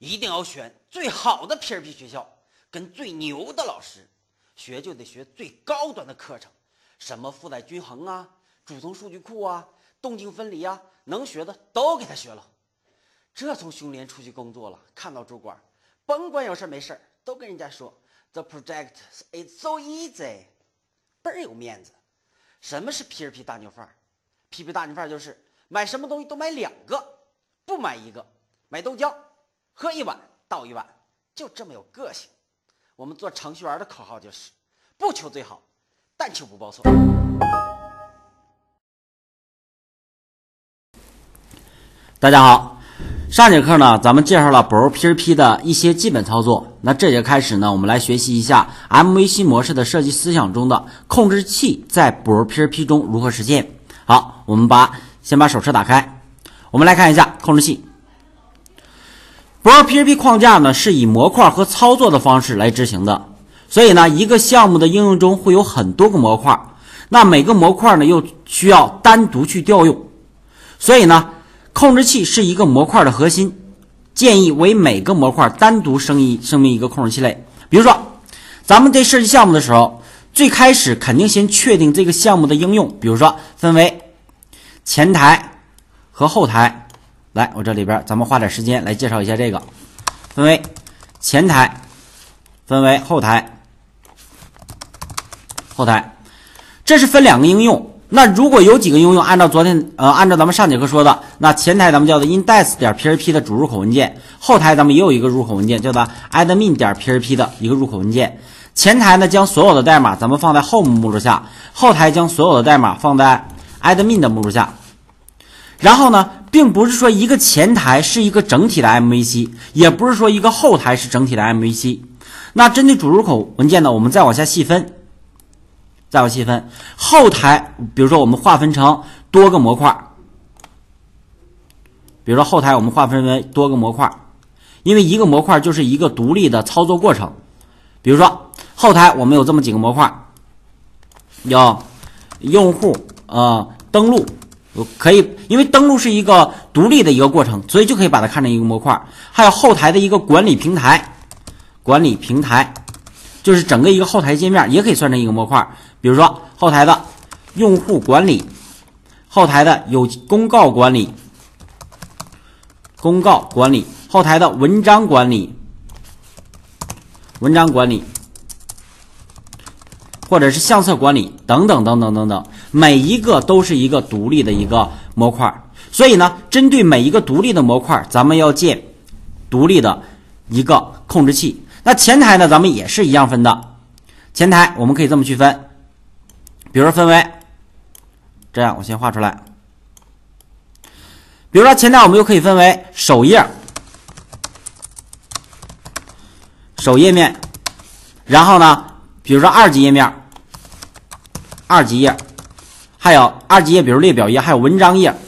一定要选最好的 PHP 学校，跟最牛的老师，学就得学最高端的课程，什么负载均衡啊、主动数据库啊、动静分离啊，能学的都给他学了。这从熊联出去工作了，看到主管，甭管有事没事都跟人家说 The project is so easy， 倍儿有面子。什么是 PHP 大牛范儿 ？PHP 大牛范儿就是买什么东西都买两个，不买一个。买豆浆，喝一碗倒一碗，就这么有个性。我们做程序员的口号就是不求最好，但求不报错。 大家好，上节课呢，咱们介绍了 PHP 的一些基本操作。那这节开始呢，我们来学习一下 MVC 模式的设计思想中的控制器在 PHP 中如何实现。好，我们先把手册打开，我们来看一下控制器。PHP 框架呢是以模块和操作的方式来执行的，所以呢，一个项目的应用中会有很多个模块，那每个模块呢又需要单独去调用，所以呢，控制器是一个模块的核心，建议为每个模块单独声明一个控制器类。比如说，咱们在设计项目的时候，最开始肯定先确定这个项目的应用，比如说分为前台和后台。来，我这里边咱们花点时间来介绍一下这个，分为前台，分为后台，这是分两个应用。那如果有几个应用按照咱们上节课说的，那前台咱们叫做 index.php 的主入口文件，后台咱们也有一个入口文件叫做 admin.php 的一个入口文件。前台呢将所有的代码咱们放在 home 目录下，后台将所有的代码放在 admin 的目录下。然后呢，并不是说一个前台是一个整体的 MVC， 也不是说一个后台是整体的 MVC。那针对主入口文件呢，我们再往下细分，后台，比如说我们划分成多个模块，因为一个模块就是一个独立的操作过程。比如说后台我们有这么几个模块，有用户登录，可以，因为登录是一个独立的一个过程，所以就可以把它看成一个模块。还有后台的一个管理平台就是整个一个后台界面，也可以算成一个模块。比如说后台的用户管理，后台的有公告管理，后台的文章管理，或者是相册管理等等，每一个都是一个独立的一个模块。所以呢，针对每一个独立的模块，咱们要建独立的一个控制器。那前台呢，咱们也是一样分的。前台我们可以这么区分，比如说分为这样，我先画出来。比如说前台我们又可以分为首页面，然后呢，比如说二级页面，还有二级页，比如列表页，还有文章页、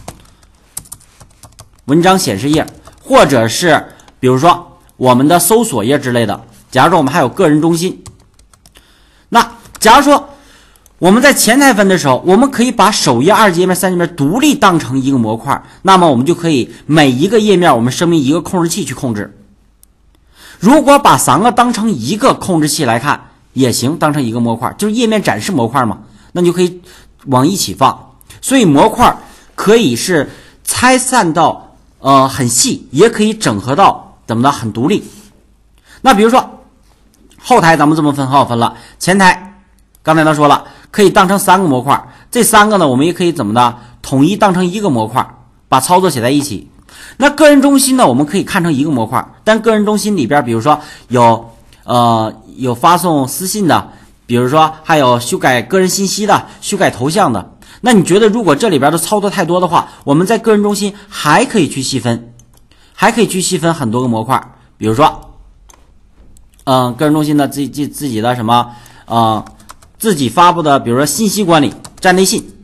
文章显示页，或者是比如说我们的搜索页之类的。假如说我们还有个人中心，那假如说我们在前台分的时候，我们可以把首页、二级页面、三级页面独立当成一个模块，那么我们就可以每一个页面我们声明一个控制器去控制。如果把三个当成一个控制器来看也行，当成一个模块，就是页面展示模块嘛，那你就可以往一起放。所以模块可以是拆散到很细，也可以整合到很独立。那比如说后台咱们这么分很好分了，前台刚才他说了可以当成三个模块，这三个呢我们也可以统一当成一个模块，把操作写在一起。那个人中心呢我们可以看成一个模块，但个人中心里边比如说有发送私信的，比如说还有修改个人信息的，修改头像的。那你觉得如果这里边的操作太多的话，我们在个人中心还可以去细分很多个模块。比如说个人中心的自己的什么自己发布的，比如说信息管理、站内信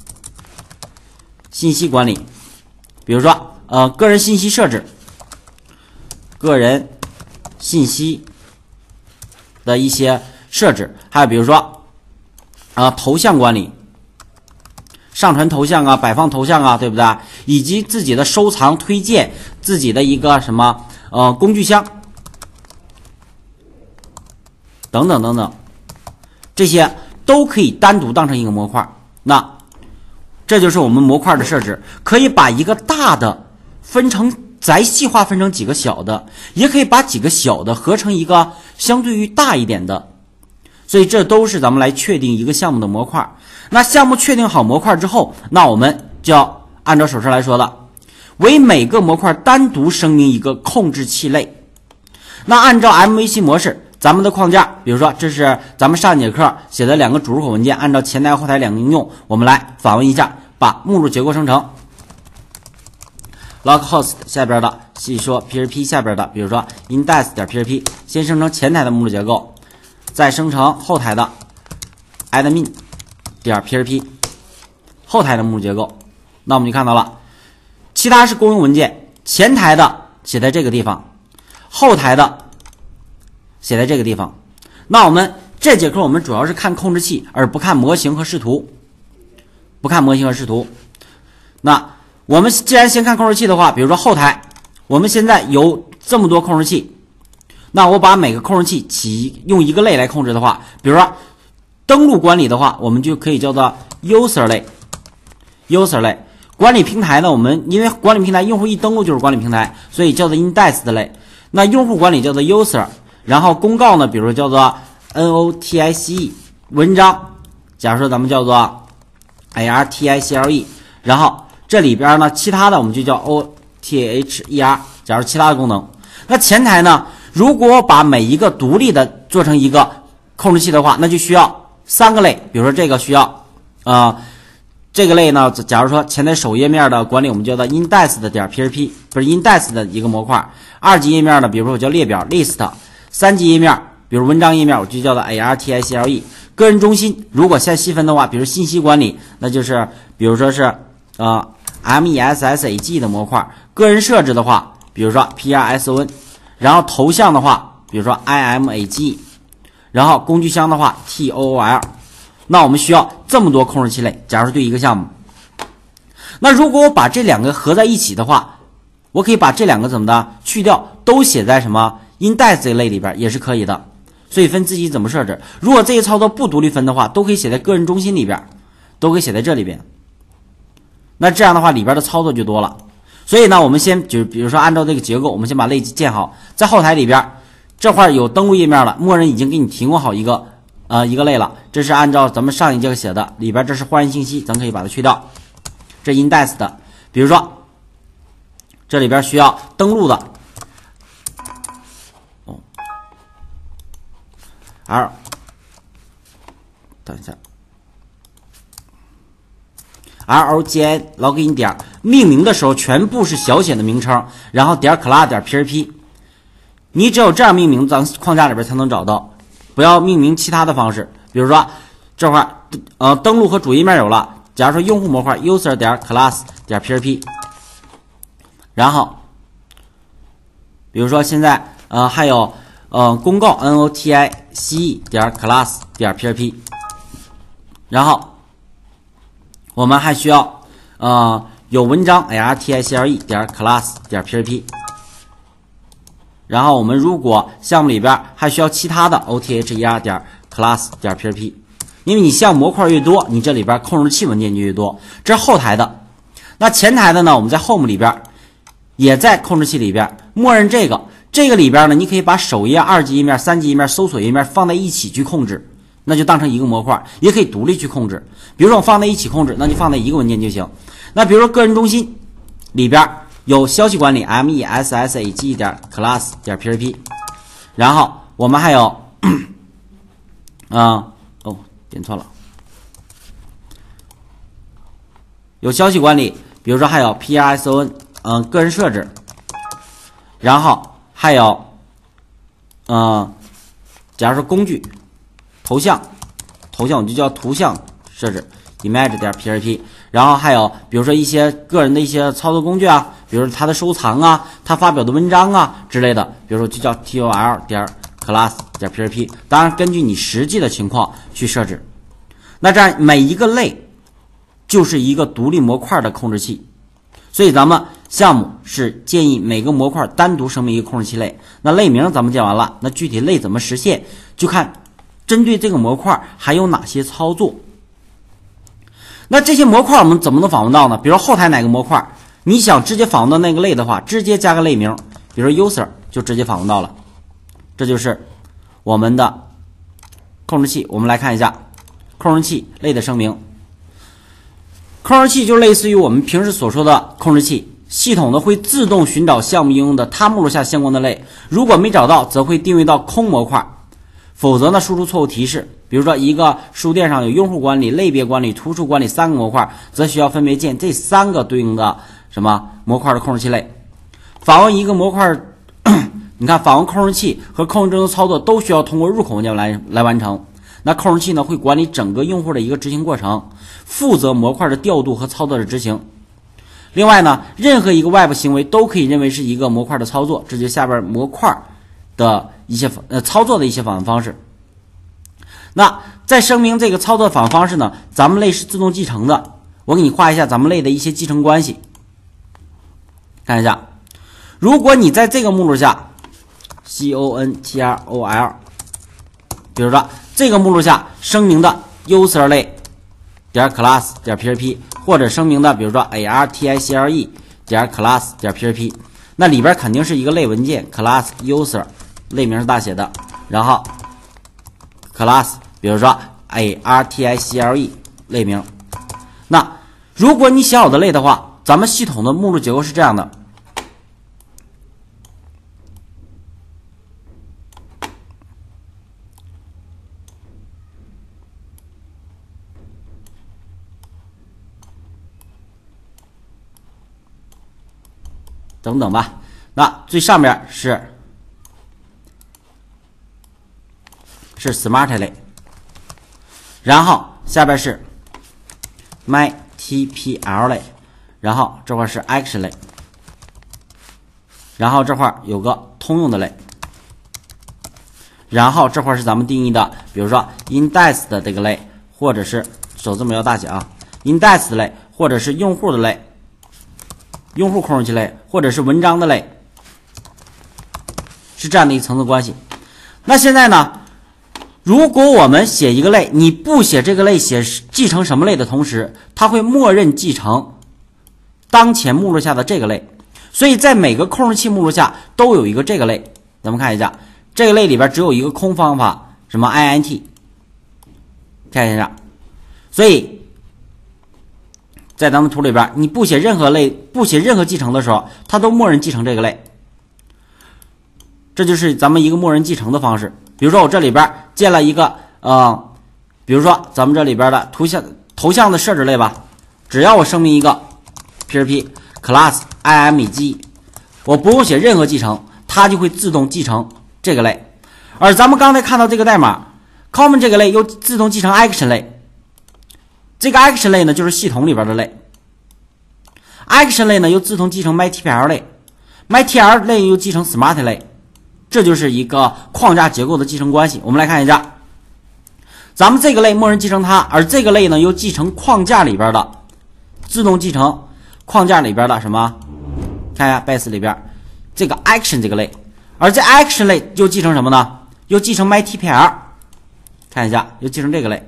息管理，比如说个人信息设置、个人信息的一些设置，还有比如说头像管理，上传头像摆放头像对不对？以及自己的收藏、推荐，自己的一个什么工具箱等等等等，这些都可以单独当成一个模块。那这就是我们模块的设置，可以把一个大的分成再细化分成几个小的，也可以把几个小的合成一个相对于大一点的。所以这都是咱们来确定一个项目的模块。那项目确定好模块之后，那我们就要按照手册来说了，为每个模块单独声明一个控制器类。那按照 MVC 模式，咱们的框架，比如说这是咱们上节课写的2个主入口文件，按照前台后台2个应用，我们来访问一下，把目录结构生成。localhost 下边的细说 PHP 下边的，比如说 index.php 先生成前台的目录结构，再生成后台的 admin.php 后台的目录结构。那我们就看到了，其他是公用文件，前台的写在这个地方，后台的写在这个地方。那我们这节课我们主要是看控制器，而不看模型和视图，那我们既然先看控制器的话，比如说后台，我们现在有这么多控制器，那我把每个控制器用一个类来控制的话，比如说登录管理的话，我们就可以叫做 user 类。管理平台呢，我们因为管理平台用户一登录就是管理平台，所以叫做 index 的类。那用户管理叫做 user， 然后公告呢，比如说叫做 notice， 文章，假如说咱们叫做 article， 然后这里边呢，其他的我们就叫 other， 假如其他的功能。那前台呢，如果我把每一个独立的做成一个控制器的话，那就需要3个类，比如说这个需要这个类呢，假如说前台首页面的管理，我们叫做 index 的点 php， 不是 index 的一个模块。2级页面呢，比如说我叫列表 list， 3级页面，比如文章页面，我就叫做 article。个人中心如果现在细分的话，比如信息管理，那就是比如说是messag 的模块。个人设置的话，比如说 person， 然后头像的话，比如说 image， 然后工具箱的话 tool。那我们需要这么多控制器类，假如对一个项目。那如果我把这2个合在一起的话，我可以把这2个怎么的去掉，都写在什么 index 这类里边也是可以的。所以分自己怎么设置。如果这些操作不独立分的话，都可以写在个人中心里边，都可以写在这里边。那这样的话里边的操作就多了。所以呢，我们先就比如说按照这个结构，我们先把类建好，在后台里边这块有登录页面了，默认已经给你提供好一个类了，这是按照咱们上一节课写的，里边这是换人信息，咱可以把它去掉。这 index 的，比如说这里边需要登录的等一下 login login 点命名的时候全部是小写的名称，然后点 class 点 php， 你只有这样命名，咱框架里边才能找到。不要命名其他的方式，比如说这块登录和主页面有了，假如说用户模块 user 点 class 点 php， 然后比如说现在还有公告 notice 点 class 点 php， 然后我们还需要有文章 article 点 class 点 php。然后我们如果项目里边还需要其他的 other 点 class 点 php， 因为你项目模块越多，你这里边控制器文件就越多。这是后台的。那前台的呢，我们在 home 里边也在控制器里边默认这个里边呢，你可以把首页、2级页面、3级页面、搜索页面放在一起去控制，那就当成一个模块，也可以独立去控制。比如说我放在一起控制，那就放在一个文件就行。那比如说个人中心里边有消息管理 messag 点 class 点 php， 然后我们还有点错了，有消息管理，比如说还有 person 个人设置，然后还有假如说工具头像我就叫图像设置 image 点 php， 然后还有比如说一些个人的一些操作工具啊，比如说他的收藏啊，他发表的文章啊之类的，比如说就叫 tool 点 class 点 php， 当然根据你实际的情况去设置。那这样每一个类就是一个独立模块的控制器，所以咱们项目是建议每个模块单独声明一个控制器类。那类名咱们建完了，那具体类怎么实现，就看针对这个模块还有哪些操作。那这些模块我们怎么能访问到呢？比如后台哪个模块你想直接访问到那个类的话，直接加个类名，比如说 user 就直接访问到了。这就是我们的控制器。我们来看一下控制器类的声明。控制器就类似于我们平时所说的控制器，系统呢会自动寻找项目应用的它目录下相关的类，如果没找到则会定位到空模块，否则呢输出错误提示。比如说一个书店上有用户管理、类别管理、图书管理3个模块，则需要分别建这3个对应的什么模块的控制器类。访问一个模块你看访问控制器和控制中的操作都需要通过入口文件来完成。那控制器呢会管理整个用户的一个执行过程，负责模块的调度和操作的执行。另外呢，任何一个外部行为都可以认为是一个模块的操作，这就是下边模块的一些操作的一些访问方式。那在声明这个操作访问方式呢，咱们类是自动继承的。我给你画一下咱们类的一些继承关系，看一下。如果你在这个目录下 control， 比如说这个目录下声明的 user 类点 class 点 php， 或者声明的比如说 article 点 class 点 php， 那里边肯定是一个类文件 class user， 类名是大写的，然后 class 比如说 article 类名。那如果你写好的类的话，咱们系统的目录结构是这样的。等等吧，那最上面是 smart 类，然后下边是 myTPL 类，然后这块是 action 类，然后这块有个通用的类，然后这块是咱们定义的，比如说 index 的这个类，或者是首字母要大写啊 ，index 的类，或者是用户的类。用户控制器类，或者是文章的类，是这样的一个层次关系。那现在呢，如果我们写一个类，你不写这个类，写继承什么类的同时，它会默认继承当前目录下的这个类。所以在每个控制器目录下都有一个这个类。咱们看一下，这个类里边只有一个空方法，什么 int， 看一下。所以在咱们图里边，你不写任何类，不写任何继承的时候，它都默认继承这个类。这就是咱们一个默认继承的方式。比如说我这里边建了一个比如说咱们这里边的头像的设置类吧，只要我声明一个 php class img， 我不用写任何继承，它就会自动继承这个类。而咱们刚才看到这个代码 common 这个类又自动继承 action 类。这个 action 类呢就是系统里边的类 ，action 类呢又自动继承 myTPL 类 ，myTPL 类又继承 smart 类，这就是一个框架结构的继承关系。我们来看一下，咱们这个类默认继承它，而这个类呢又继承框架里边的，自动继承框架里边的什么？看一下 base 里边这个 action 这个类，而这 action 类又继承什么呢？又继承 myTPL， 看一下又继承这个类。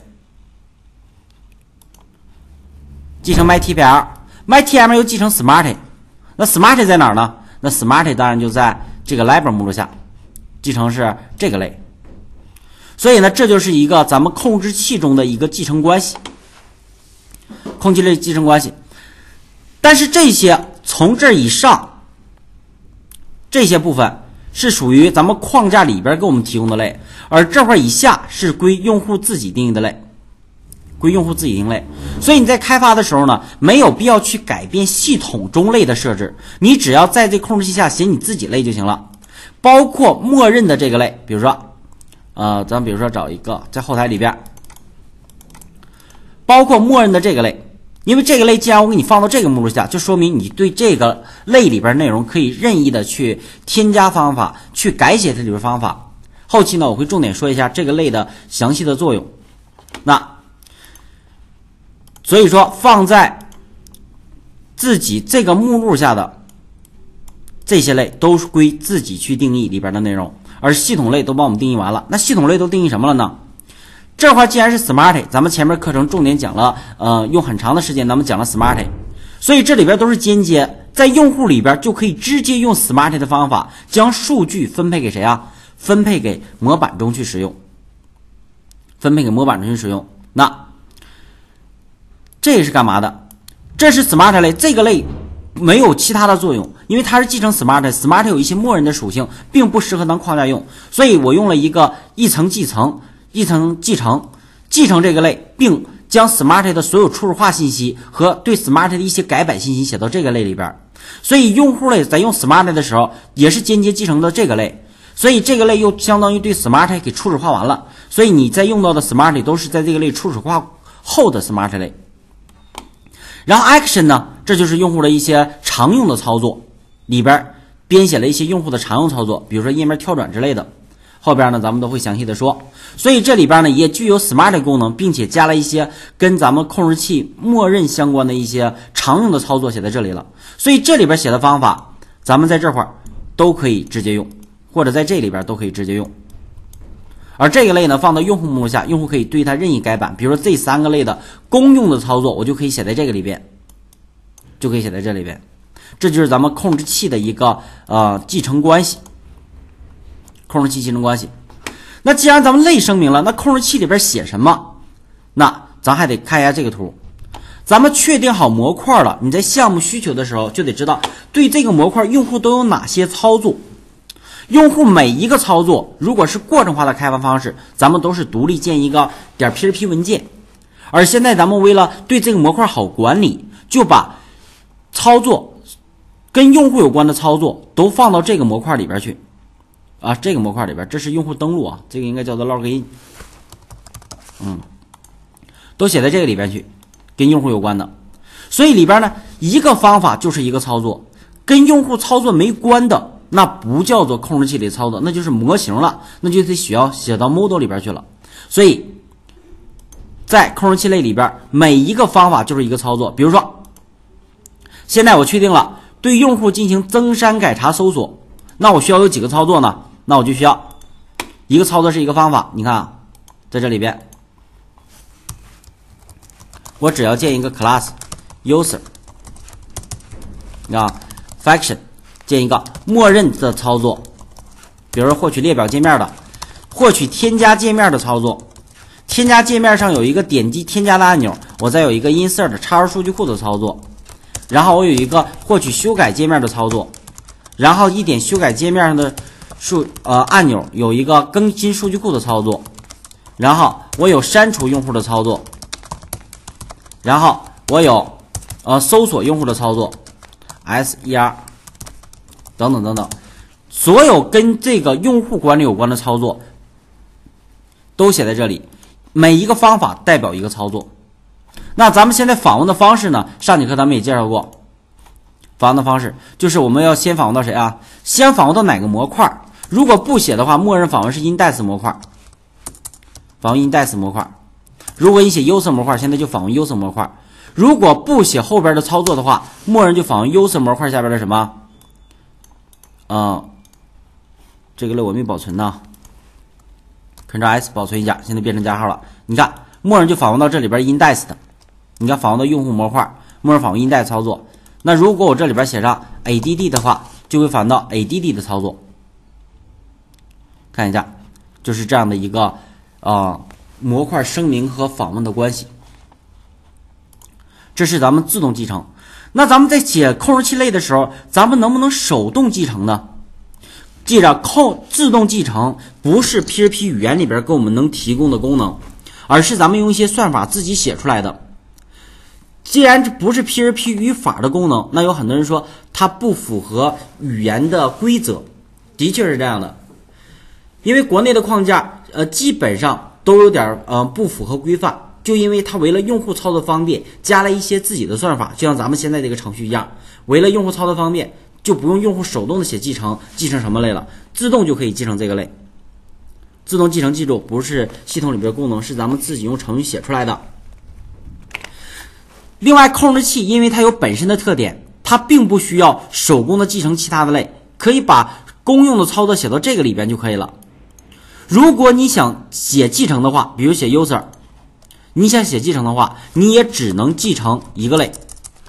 继承 myTPL 又继承 smart， 那 smart 在哪儿呢？那 smart 当然就在这个 library 目录下，继承是这个类。所以呢，这就是一个咱们控制器中的一个继承关系，控制类继承关系。但是这些从这以上这些部分是属于咱们框架里边给我们提供的类，而这块以下是归用户自己定义的类。归用户自己定类，所以你在开发的时候呢，没有必要去改变系统中类的设置，你只要在这控制器下写你自己类就行了，包括默认的这个类，比如说，咱比如说找一个在后台里边，包括默认的这个类，因为这个类既然我给你放到这个目录下，就说明你对这个类里边内容可以任意的去添加方法，去改写这里边方法。后期呢，我会重点说一下这个类的详细的作用。那所以说放在自己这个目录下的这些类都是归自己去定义里边的内容，而系统类都帮我们定义完了。那系统类都定义什么了呢？这块既然是 Smarty， 咱们前面课程重点讲了，用很长的时间咱们讲了 Smarty， 所以这里边都是间接，在用户里边就可以直接用 Smarty 的方法将数据分配给谁啊？分配给模板中去使用，分配给模板中去使用。那这是干嘛的？这是 Smart 类，这个类没有其他的作用，因为它是继承 Smart 有一些默认的属性，并不适合当框架用，所以我用了一个一层继承这个类，并将 Smart 的所有初始化信息和对 Smart 的一些改版信息写到这个类里边。所以用户类在用 Smart 的时候也是间接继承的这个类，所以这个类又相当于对 Smart 给初始化完了，所以你在用到的 Smart 都是在这个类初始化后的 Smart 类。然后 Action 呢，这就是用户的一些常用的操作，里边编写了一些用户的常用操作，比如说页面跳转之类的，后边呢咱们都会详细的说。所以这里边呢也具有 Smart 功能，并且加了一些跟咱们控制器默认相关的一些常用的操作写在这里了。所以这里边写的方法咱们在这块都可以直接用，或者在这里边都可以直接用。而这个类呢放到用户目录下，用户可以对它任意改版，比如说这3个类的公用的操作我就可以写在这个里边，就可以写在这里边。这就是咱们控制器的一个继承关系，控制器继承关系。那既然咱们类声明了，那控制器里边写什么？那咱还得看一下这个图。咱们确定好模块了，你在项目需求的时候就得知道对这个模块用户都有哪些操作。用户每一个操作如果是过程化的开发方式，咱们都是独立建一个.php 文件。而现在咱们为了对这个模块好管理，就把操作跟用户有关的操作都放到这个模块里边去啊，这个模块里边，这是用户登录啊，这个应该叫做 login， 都写在这个里边去，跟用户有关的。所以里边呢，一个方法就是一个操作，跟用户操作没关的，那不叫做控制器里操作，那就是模型了，那就得需要写到 model 里边去了。所以在控制器类里边，每一个方法就是一个操作。比如说现在我确定了对用户进行增删改查搜索，那我需要有几个操作呢？那我就需要一个操作是一个方法。你看啊，在这里边我只要建一个 class user 啊 function， 建一个默认的操作，比如说获取列表界面的，获取添加界面的操作，添加界面上有一个点击添加的按钮，我再有一个 insert 插入数据库的操作，然后我有一个获取修改界面的操作，然后一点修改界面上的按钮，有一个更新数据库的操作，然后我有删除用户的操作，然后我有搜索用户的操作 ser 等等等等，所有跟这个用户管理有关的操作都写在这里，每一个方法代表一个操作。那咱们现在访问的方式呢，上节课咱们也介绍过，访问的方式就是我们要先访问到谁啊？先访问到哪个模块？如果不写的话，默认访问是 index 模块，访问 index 模块。如果你写 user 模块，现在就访问 user 模块。如果不写后边的操作的话，默认就访问 user 模块下边的什么？这个类我没保存呢 ，Ctrl S 保存一下，现在变成加号了。你看，默认就访问到这里边 index 的。你看，访问到用户模块，默认访问 index 操作。那如果我这里边写上 add 的话，就会访问到 add 的操作。看一下，就是这样的一个模块声明和访问的关系。这是咱们自动继承。那咱们在写控制器类的时候，咱们能不能手动继承呢？记着，自动继承不是 PHP 语言里边给我们能提供的功能，而是咱们用一些算法自己写出来的。既然这不是 PHP 语法的功能，那有很多人说它不符合语言的规则，的确是这样的。因为国内的框架基本上都有点不符合规范，就因为它为了用户操作方便，加了一些自己的算法，就像咱们现在这个程序一样，为了用户操作方便，就不用用户手动的写继承什么类了，自动就可以继承这个类。自动继承记住不是系统里边的功能，是咱们自己用程序写出来的。另外，控制器因为它有本身的特点， 它并不需要手工的继承其他的类，可以把公用的操作写到这个里边就可以了。如果你想写继承的话，比如写 user， 你想写继承的话，你也只能继承一个类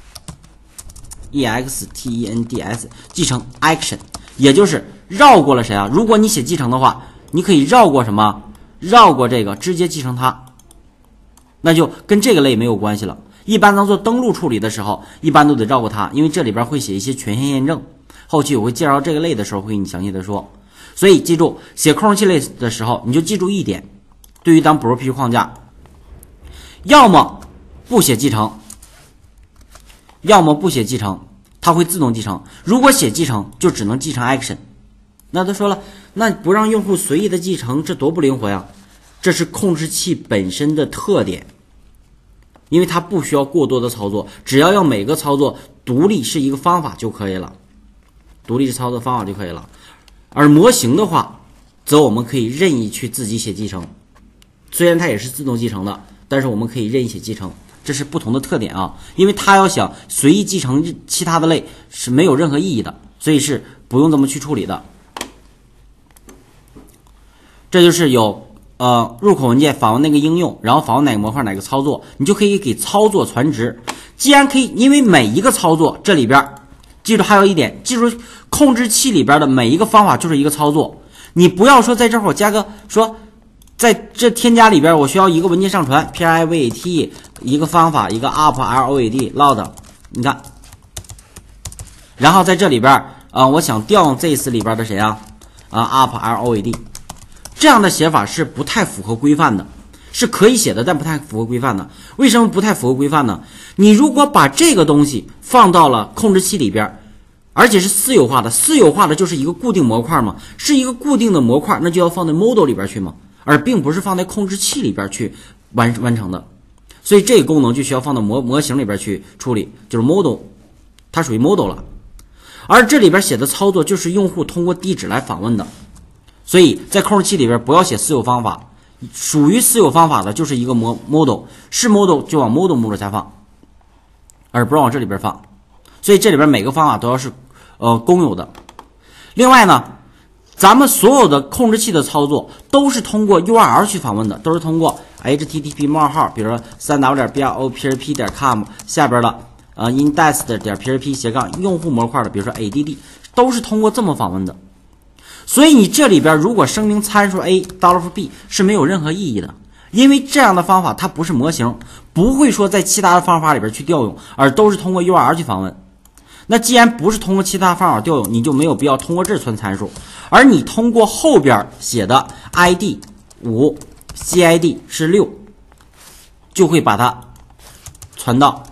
extends 继承 action， 也就是绕过了谁啊？如果你写继承的话，你可以绕过什么？绕过这个，直接继承它，那就跟这个类没有关系了。一般当做登录处理的时候，一般都得绕过它，因为这里边会写一些权限验证，后期我会介绍这个类的时候会给你详细的说。所以记住，写控制器类的时候，你就记住一点，对于当 Pro 框架，要么不写继承，要么不写继承，它会自动继承。如果写继承，就只能继承 action。那他说了，那不让用户随意的继承，这多不灵活呀！这是控制器本身的特点，因为它不需要过多的操作，只要让每个操作独立是一个方法就可以了，独立是操作方法就可以了。而模型的话，则我们可以任意去自己写继承，虽然它也是自动继承的，但是我们可以任意写继承，这是不同的特点啊。因为它要想随意继承其他的类是没有任何意义的，所以是不用这么去处理的。这就是有入口文件访问那个应用，然后访问哪个模块哪个操作，你就可以给操作传值。既然可以，因为每一个操作这里边记住还有一点，记住控制器里边的每一个方法就是一个操作，你不要说在这会儿加个说在这添加里边我需要一个文件上传 private 一个方法一个 upload load， 你看，然后在这里边我想调用this里边的谁upload，这样的写法是不太符合规范的，是可以写的，但不太符合规范的。为什么不太符合规范呢？你如果把这个东西放到了控制器里边，而且是私有化的，私有化的就是一个固定模块嘛，是一个固定的模块，那就要放在 model 里边去嘛，而并不是放在控制器里边去完成的。所以这个功能就需要放到模型里边去处理，就是 model， 它属于 model 了。而这里边写的操作就是用户通过地址来访问的。所以在控制器里边不要写私有方法，属于私有方法的就是一个model， 是 model 就往 model 目录下放，而不是往这里边放。所以这里边每个方法都要是公有的。另外呢，咱们所有的控制器的操作都是通过 URL 去访问的，都是通过 http 冒号，比如说 3w.brop.php.com 下边的index.php 斜杠用户模块的，比如说 add， 都是通过这么访问的。所以你这里边如果声明参数 $a$b 是没有任何意义的，因为这样的方法它不是模型，不会说在其他的方法里边去调用，而都是通过 URL 去访问。那既然不是通过其他方法调用，你就没有必要通过这传参数，而你通过后边写的 id 5 cid 是6，就会把它传到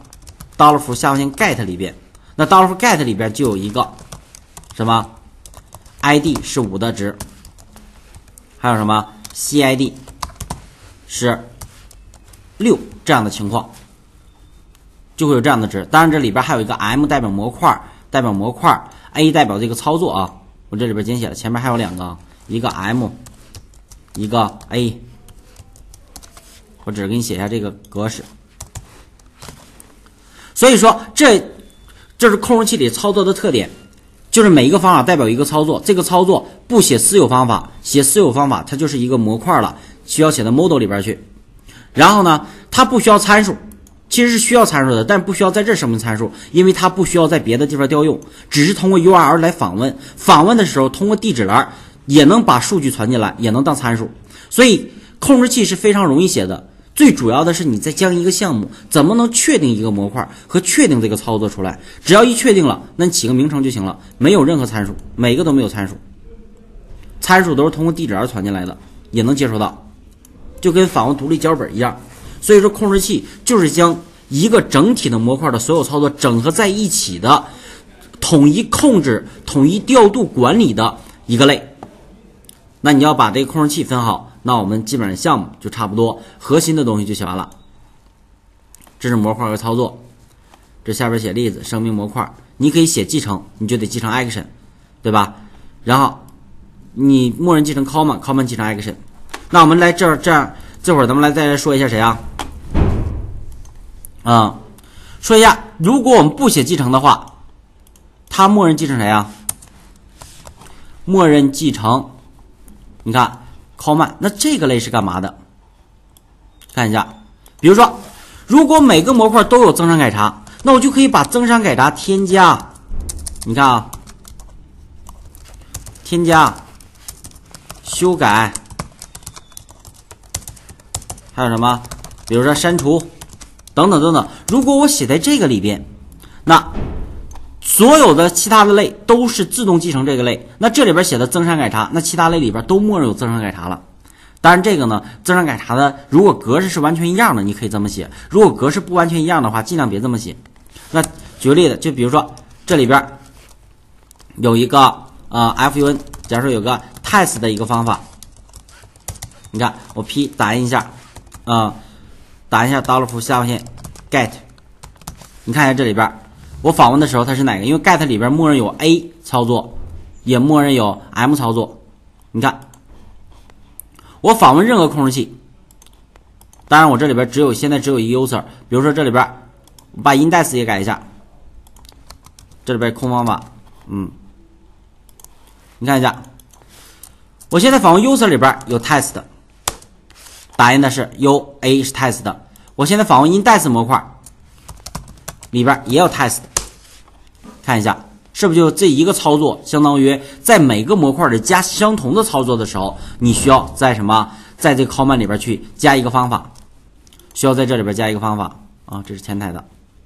$get 里边。那$get 里边就有一个什么ID 是5的值，还有什么 CID 是6，这样的情况就会有这样的值。当然这里边还有一个 M 代表模块，A 代表这个操作啊，我这里边简写了，前面还有两个，一个 M 一个 A， 我只是给你写一下这个格式。所以说这是控制器里操作的特点，就是每一个方法代表一个操作，这个操作不写私有方法，写私有方法它就是一个模块了，需要写到 model 里边去。然后呢，它不需要参数，其实是需要参数的，但不需要在这声明参数，因为它不需要在别的地方调用，只是通过 URL 来访问，访问的时候通过地址栏也能把数据传进来，也能当参数。所以控制器是非常容易写的，最主要的是你在将一个项目怎么能确定一个模块和确定这个操作出来，只要一确定了，那你起个名称就行了，没有任何参数，每个都没有参数，参数都是通过地址栏传进来的，也能接收到，就跟访问独立脚本一样。所以说控制器就是将一个整体的模块的所有操作整合在一起的，统一控制、统一调度管理的一个类。那你要把这个控制器分好，那我们基本上项目就差不多，核心的东西就写完了。这是模块和操作，这下边写例子，声明模块，你可以写继承，你就得继承 action， 对吧？然后你默认继承 common 继承 action。那我们来这会儿咱们再来说一下谁啊？说一下，如果我们不写继承的话， 它默认继承谁啊？默认继承，你看 command， 那这个类是干嘛的？看一下，比如说，如果每个模块都有增删改查，那我就可以把增删改查添加，你看啊，添加、修改，还有什么？比如说删除，等等等等。如果我写在这个里边，那所有的其他的类都是自动继承这个类，那这里边写的增删改查，那其他类里边都默认有增删改查了。当然这个呢，增删改查的如果格式是完全一样的，你可以这么写；如果格式不完全一样的话，尽量别这么写。那举个例子，就比如说这里边有一个fun， 假如说有个 test 的一个方法，你看我 p 打印一下，打一下$下划线 get， 你看一下这里边，我访问的时候它是哪个？因为 get 里边默认有 A 操作，也默认有 M 操作。你看，我访问任何控制器，当然我这里边现在只有一个 user， 比如说这里边我把 index 也改一下，这里边空方法，你看一下，我现在访问 user 里边有 test， 打印的是 UA 是 test 的。我现在访问 index 模块里边也有 test， 看一下是不是就这一个操作，相当于在每个模块里加相同的操作的时候，你需要在什么，在这个 command 里边去加一个方法，需要在这里边加一个方法啊，这是前台的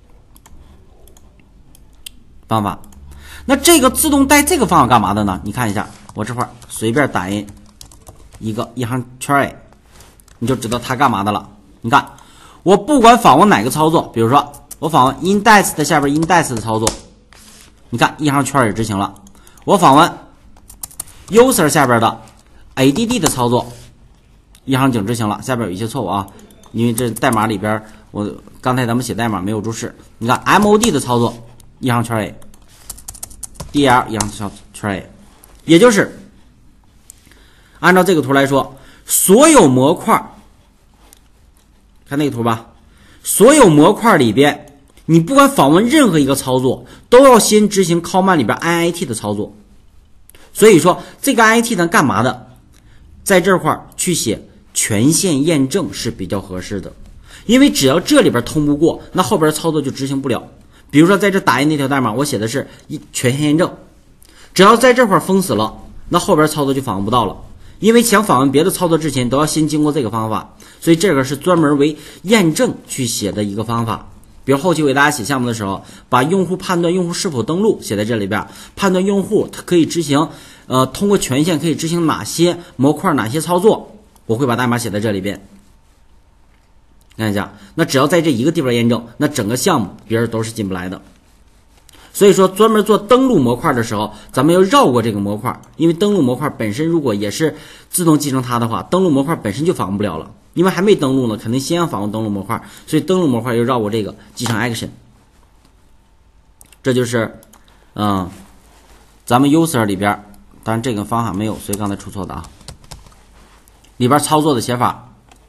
方法。那这个自动带这个方法干嘛的呢？你看一下，我这块随便打印一行圈 A， 你就知道它干嘛的了。你看，我不管访问哪个操作，比如说我访问 index 的下边 index 的操作，你看一行圈也执行了。我访问 user 下边的 add 的操作，一行井执行了。下边有一些错误啊，因为这代码里边我刚才咱们写代码没有注释。你看 mod 的操作，一行圈 A，dl 一行圈 A， 也就是按照这个图来说，所有模块，看那个图吧，所有模块里边，你不管访问任何一个操作，都要先执行 command 里边 init 的操作。所以说这个 init 呢干嘛的？在这块去写权限验证是比较合适的，因为只要这里边通不过，那后边操作就执行不了。比如说在这打印那条代码，我写的是权限验证，只要在这块封死了，那后边操作就访问不到了。因为想访问别的操作之前，都要先经过这个方法，所以这个是专门为验证去写的一个方法。比如后期我给大家写项目的时候，把用户判断用户是否登录写在这里边，判断用户他可以执行通过权限可以执行哪些模块哪些操作，我会把代码写在这里边。看一下，那只要在这一个地方验证，那整个项目别人都是进不来的。所以说专门做登录模块的时候，咱们要绕过这个模块，因为登录模块本身如果也是自动继承它的话，登录模块本身就访问不了了，因为还没登录呢，肯定先要访问登录模块，所以登录模块又绕过这个继承 action。 这就是咱们 user 里边，当然这个方法没有，所以刚才出错的啊，里边操作的写法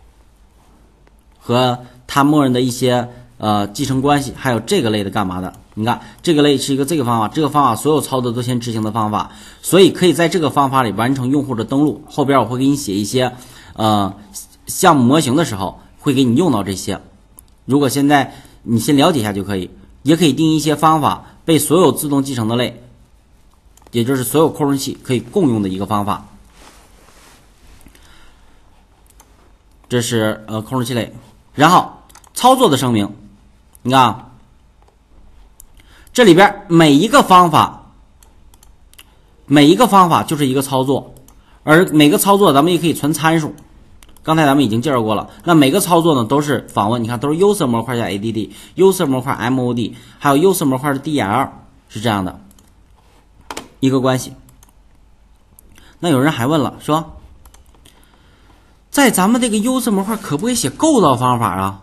和它默认的一些继承关系，还有这个类的干嘛的。你看这个类是一个这个方法，这个方法所有操作都先执行的方法，所以可以在这个方法里完成用户的登录。后边我会给你写一些项目模型的时候会给你用到这些，如果现在你先了解一下就可以。也可以定一些方法被所有自动继承的类，也就是所有控制器可以共用的一个方法。这是控制器类。然后操作的声明，你看啊，这里边每一个方法就是一个操作，而每个操作咱们也可以存参数，刚才咱们已经介绍过了。那每个操作呢都是访问，你看都是 user 模块加 add， user 模块 mod， 还有 user 模块的 dl， 是这样的一个关系。那有人还问了，说在咱们这个 user 模块可不可以写构造方法啊？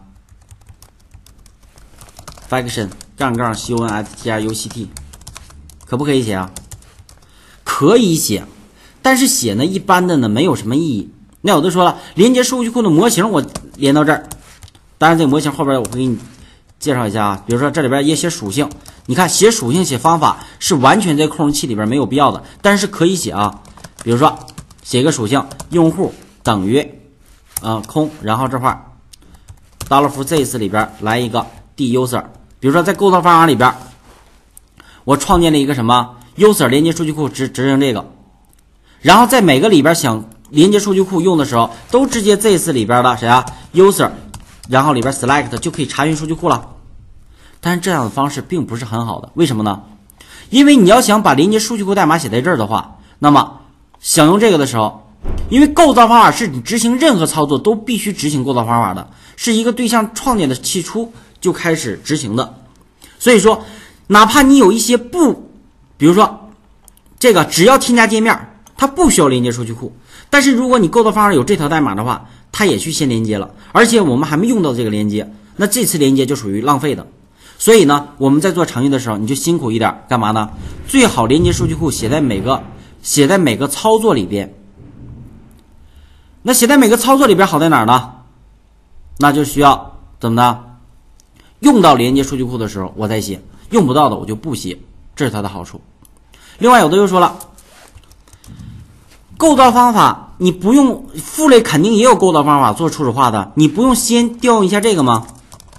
function -construct 可不可以写啊？可以写，但是写呢一般的呢没有什么意义。那有的说了，连接数据库的模型我连到这儿，当然这个模型后边我会给你介绍一下啊。比如说这里边一些属性， 你看写属性写方法是完全在控制器里边没有必要的，但是可以写啊。比如说写一个属性用户等于空，然后这块$this 里边来一个 duser。比如说在构造方法里边，我创建了一个什么 user 连接数据库执行这个，然后在每个里边想连接数据库用的时候，都直接 this 里边的谁啊 user， 然后里边 select 就可以查询数据库了。但是这样的方式并不是很好的，为什么呢？因为你要想把连接数据库代码写在这儿的话，那么想用这个的时候，因为构造方法是你执行任何操作都必须执行构造方法的，是一个对象创建的起初就开始执行的。所以说哪怕你有一些比如说这个只要添加界面，它不需要连接数据库，但是如果你构造方法有这条代码的话，它也去先连接了，而且我们还没用到这个连接，那这次连接就属于浪费的。所以呢，我们在做程序的时候，你就辛苦一点，干嘛呢？最好连接数据库写在每个操作里边。那写在每个操作里边好在哪儿呢？那就需要怎么呢？用到连接数据库的时候我再写，用不到的我就不写，这是它的好处。另外有的又说了，构造方法你不用父类肯定也有构造方法做初始化的，你不用先调用一下这个吗？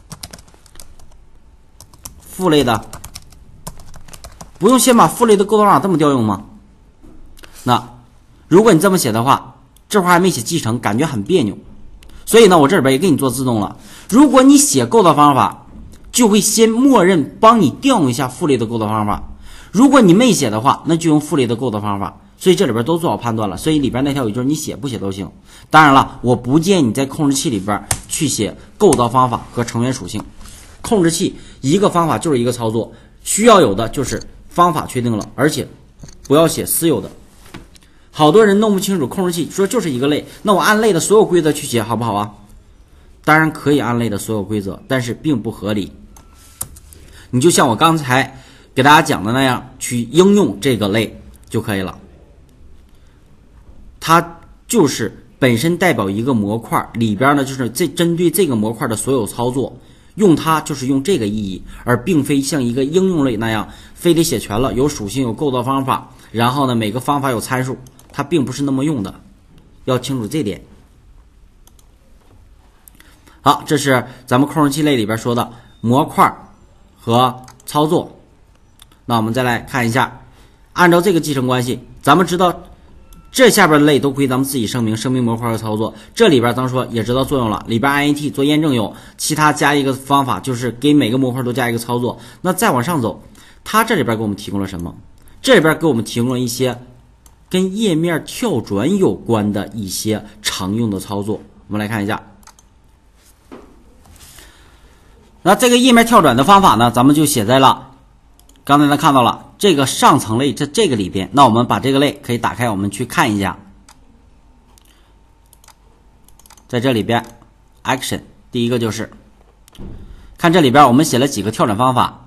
父类的不用先把父类的构造方法这么调用吗？那如果你这么写的话，这块还没写继承，感觉很别扭。所以呢，我这里边也给你做自动了。如果你写构造方法，就会先默认帮你调用一下父类的构造方法。如果你没写的话，那就用父类的构造方法。所以这里边都做好判断了。所以里边那条语就是你写不写都行。当然了，我不建议你在控制器里边去写构造方法和成员属性。控制器一个方法就是一个操作，需要有的就是方法确定了，而且不要写私有的。好多人弄不清楚控制器，说就是一个类，那我按类的所有规则去写好不好啊？当然可以按类的所有规则，但是并不合理。你就像我刚才给大家讲的那样去应用这个类就可以了。它就是本身代表一个模块，里边呢就是针对这个模块的所有操作，用它就是用这个意义，而并非像一个应用类那样非得写全了，有属性有构造方法，然后呢每个方法有参数，它并不是那么用的，要清楚这点。好，这是咱们控制器类里边说的模块和操作。那我们再来看一下，按照这个继承关系，咱们知道这下边的类都归咱们自己声明模块和操作。这里边咱说也知道作用了，里边 int 做验证用，其他加一个方法，就是给每个模块都加一个操作。那再往上走，它这里边给我们提供了什么？这里边给我们提供了一些跟页面跳转有关的一些常用的操作。我们来看一下，那这个页面跳转的方法呢，咱们就写在了刚才咱看到了这个上层类这个里边。那我们把这个类可以打开，我们去看一下，在这里边 action 第一个就是看这里边我们写了几个跳转方法，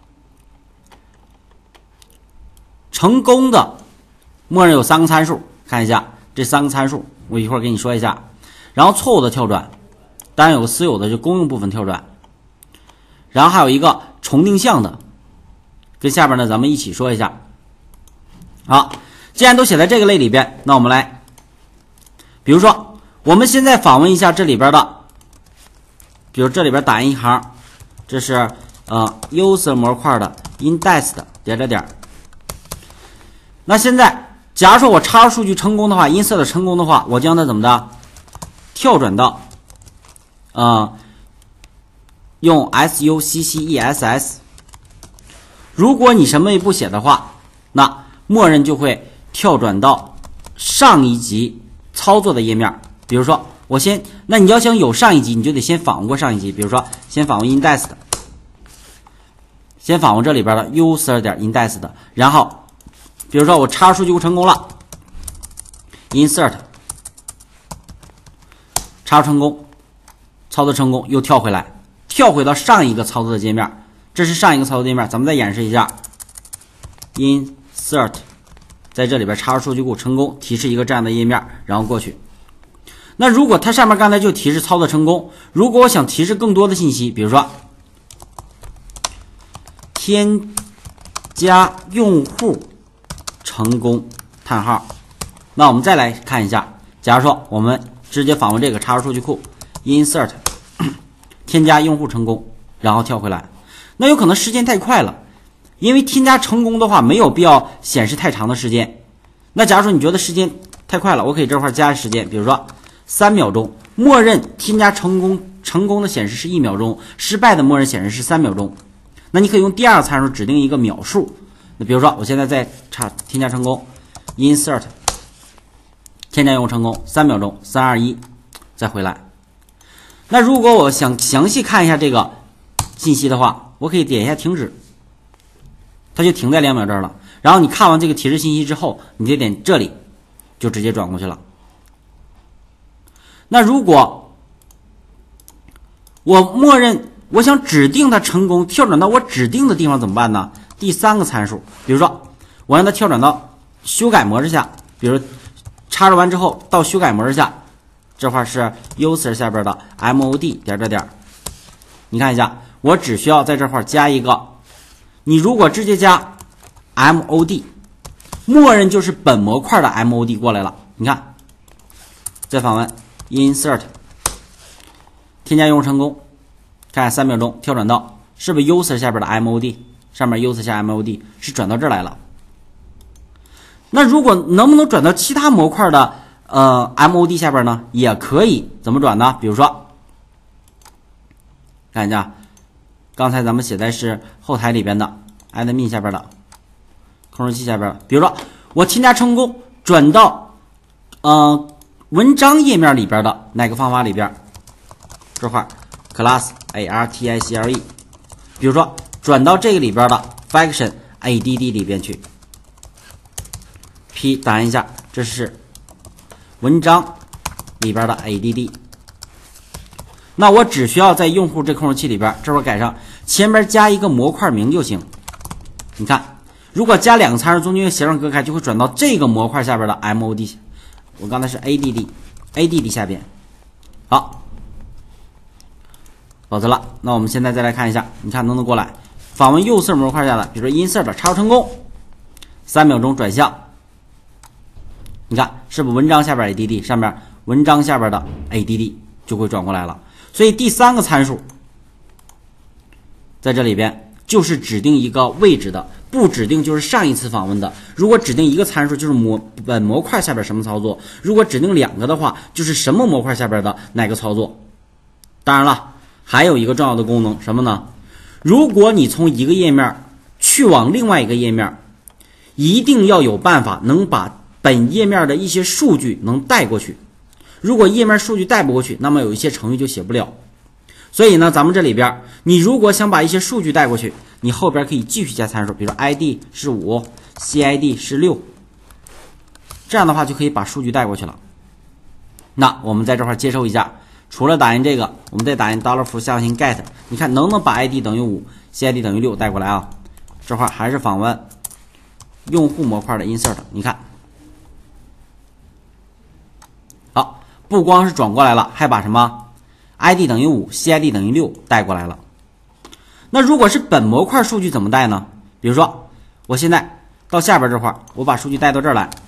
成功的默认有3个参数，看一下这3个参数我一会儿给你说一下。然后错误的跳转，当然有个私有的就公用部分跳转，然后还有一个重定向的，跟下边呢咱们一起说一下。好，既然都写在这个类里边，那我们来比如说我们现在访问一下这里边的，比如这里边打印一行，这是user 模块的 index 的点。那现在假如说我插入数据成功的话， insert 成功的话，我将它怎么的跳转到用 success。 如果你什么也不写的话，那默认就会跳转到上一级操作的页面。比如说那你要想有上一级，你就得先访问过上一级。比如说先访问 index 的，先访问这里边的 user.index 的，然后比如说我插入数据库成功了， insert 插入成功，操作成功，又跳回到上一个操作的界面。这是上一个操作界面，咱们再演示一下 insert 在这里边插入数据库成功，提示一个这样的页面，然后过去。那如果它上面刚才就提示操作成功，如果我想提示更多的信息，比如说添加用户成功叹号。那我们再来看一下，假如说我们直接访问这个插入数据库 insert 添加用户成功，然后跳回来，那有可能时间太快了，因为添加成功的话没有必要显示太长的时间。那假如说你觉得时间太快了，我可以这块加时间，比如说3秒钟，默认添加成功的显示是1秒钟，失败的默认显示是3秒钟。那你可以用第二个参数指定一个秒数，那比如说我现在在添加成功 insert 添加用户成功3秒钟，3、2、1，再回来。那如果我想详细看一下这个信息的话，我可以点一下停止，它就停在2秒这儿了。然后你看完这个提示信息之后，你就点这里，就直接转过去了。那如果我默认我想指定它成功跳转到我指定的地方怎么办呢？第三个参数，比如说我让它跳转到修改模式下，比如插入完之后到修改模式下，这块是 user 下边的 mod 点这点，你看一下，我只需要在这块加一个，你如果直接加 mod， 默认就是本模块的 mod 过来了。你看，再访问 insert 添加用户成功，看3秒钟跳转到，是不是 user 下边的 mod 上面 user 下 mod 是转到这儿来了。那如果能不能转到其他模块的mod 下边呢？也可以，怎么转呢？比如说看一下，刚才咱们写的是后台里边的 admin 下边的控制器下边的，比如说我添加成功转到文章页面里边的哪个方法里边，这块 class article， 比如说转到这个里边的 function add 里边去 P 打印一下，这是文章里边的 add。 那我只需要在用户这控制器里边这会儿改上前边加一个模块名就行。你看，如果加2个参数中间斜上隔开，就会转到这个模块下边的 mod， 我刚才是 add 下边。好，保存了。那我们现在再来看一下，你看能不能过来访问右侧模块下的，比如说 insert 插入成功，3秒钟转向，你看是不是文章下边 add 上面文章下边的 add 就会转过来了。所以第三个参数在这里边就是指定一个位置的，不指定就是上一次访问的。如果指定一个参数就是本模块下边什么操作，如果指定2个的话就是什么模块下边的哪个操作。当然了，还有一个重要的功能什么呢？如果你从一个页面去往另外一个页面，一定要有办法能把本页面的一些数据能带过去。如果页面数据带不过去，那么有一些程序就写不了。所以呢，咱们这里边你如果想把一些数据带过去，你后边可以继续加参数，比如说 id 是5 cid 是6，这样的话就可以把数据带过去了。那我们在这块接收一下，除了打印这个，我们再打印$get， 你看能不能把 id 等于5 cid 等于6带过来啊？这块还是访问用户模块的 insert， 你看好，不光是转过来了，还把什么 id 等于5 cid 等于6带过来了。那如果是本模块数据怎么带呢？比如说我现在到下边这块，我把数据带到这儿来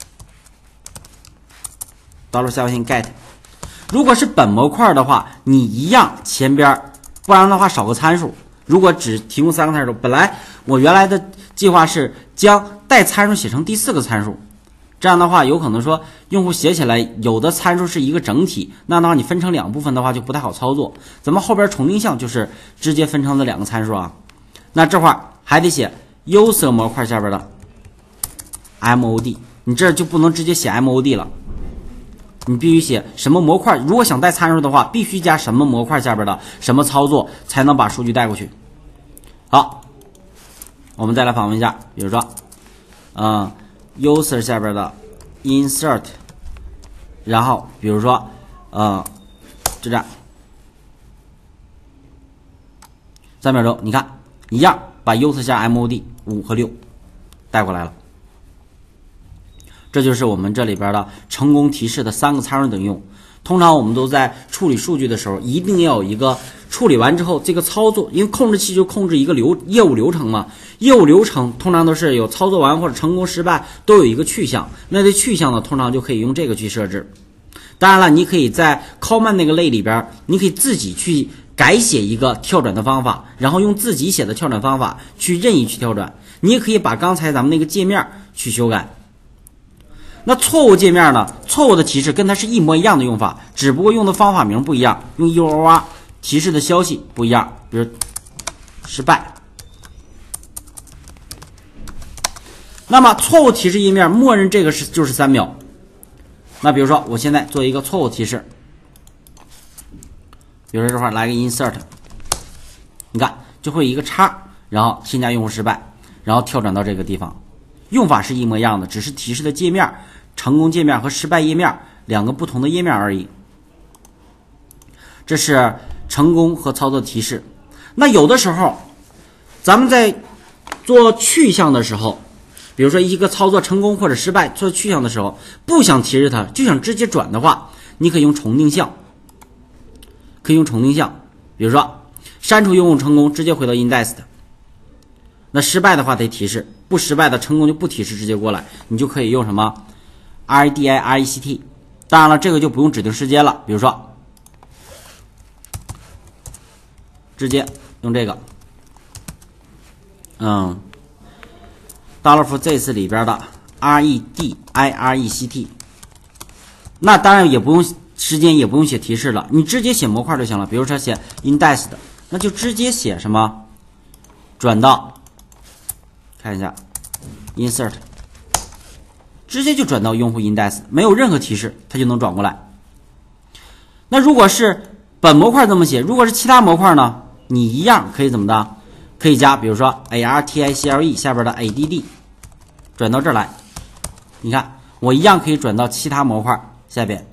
$get， 如果是本模块的话，你一样前边，不然的话少个参数。如果只提供3个参数，本来我原来的计划是将带参数写成第4个参数，这样的话有可能说用户写起来有的参数是一个整体，那样的话你分成2部分的话就不太好操作。咱们后边重定向就是直接分成了2个参数啊。那这块还得写 user 模块下边的 mod， 你这就不能直接写 mod 了，你必须写什么模块，如果想带参数的话必须加什么模块下边的什么操作才能把数据带过去。好，我们再来访问一下，比如说user 下边的 insert， 然后比如说就这样3秒钟，你看一样把 user 下 mod 5和6带过来了。这就是我们这里边的成功提示的3个参数等用。通常我们都在处理数据的时候，一定要有一个处理完之后，这个操作，因为控制器就控制一个业务流程嘛，业务流程通常都是有操作完或者成功失败都有一个去向，那这去向呢，通常就可以用这个去设置。当然了，你可以在 command 那个类里边，你可以自己去改写一个跳转的方法，然后用自己写的跳转方法去任意去跳转。你也可以把刚才咱们那个界面去修改。那错误界面呢？错误的提示跟它是一模一样的用法，只不过用的方法名不一样，用 UOR 提示的消息不一样。比如失败。那么错误提示页面默认这个就是3秒。那比如说我现在做一个错误提示，比如说这块来个 insert， 你看就会有一个叉，然后添加用户失败，然后跳转到这个地方，用法是一模一样的，只是提示的界面，成功界面和失败页面2个不同的页面而已。这是成功和操作提示。那有的时候咱们在做去向的时候，比如说一个操作成功或者失败做去向的时候，不想提示它，就想直接转的话，你可以用重定向，比如说删除用户成功直接回到 index 的，那失败的话得提示，不失败的成功就不提示，直接过来，你就可以用什么 REDI、RECT。 当然了，这个就不用指定时间了，比如说直接用这个$this 里边的 REDI、RECT， 那当然也不用时间，也不用写提示了，你直接写模块就行了。比如说写 index 的，那就直接写什么转到，看一下 insert， 直接就转到用户 index， 没有任何提示它就能转过来。那如果是本模块这么写，如果是其他模块呢，你一样可以怎么的，可以加比如说 ARTICLE 下边的 ADD 转到这儿来，你看我一样可以转到其他模块下边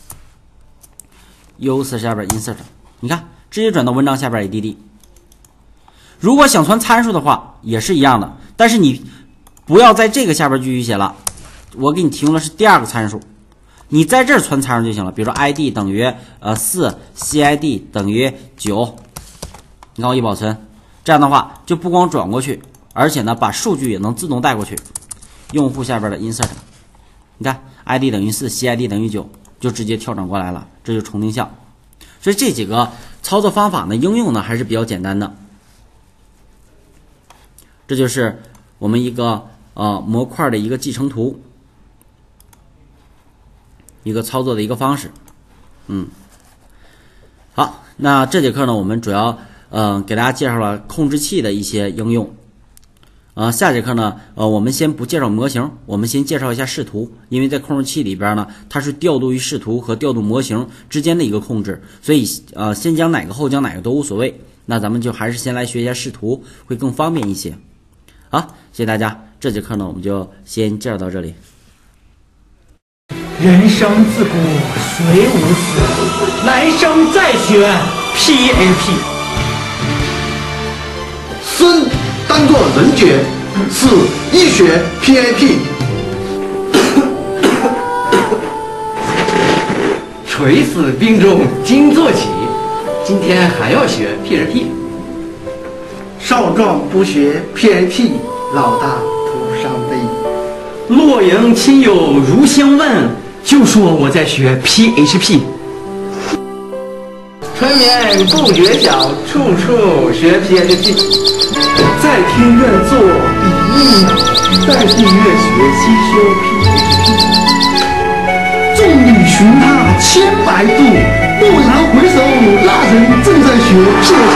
user 下边 insert， 你看直接转到文章下边 ADD。 如果想传参数的话也是一样的，但是你不要在这个下边继续写了，我给你提供的是第2个参数，你在这儿传参数就行了。比如说 id 等于4 cid 等于9，你看我一保存，这样的话就不光转过去，而且呢把数据也能自动带过去。用户下边的 insert， 你看 id 等于4 cid 等于9，就直接跳转过来了，这就重定向。所以这几个操作方法呢，应用呢还是比较简单的。这就是我们一个模块的一个继承图，一个操作的一个方式。好，那这节课呢，我们主要给大家介绍了控制器的一些应用。下节课呢，我们先不介绍模型，我们先介绍一下视图，因为在控制器里边呢，它是调度于视图和调度模型之间的一个控制，所以先讲哪个后讲哪个都无所谓。那咱们就还是先来学一下视图，会更方便一些。好，谢谢大家，这节课呢，我们就先介绍到这里。 人生自古谁无死，来生再学 PAP。 生当作人爵，死亦学 PAP。 垂死病中惊坐起，今天还要学 PHP。 少壮不学 PAP， 老大徒伤悲。 洛阳亲友如相问，就说我在学 PHP。 春眠不觉晓，处处学 PHP。 在天愿作比翼鸟，在地愿学西修 PHP。众里寻他千百度，蓦然回首，那人正在学 PHP。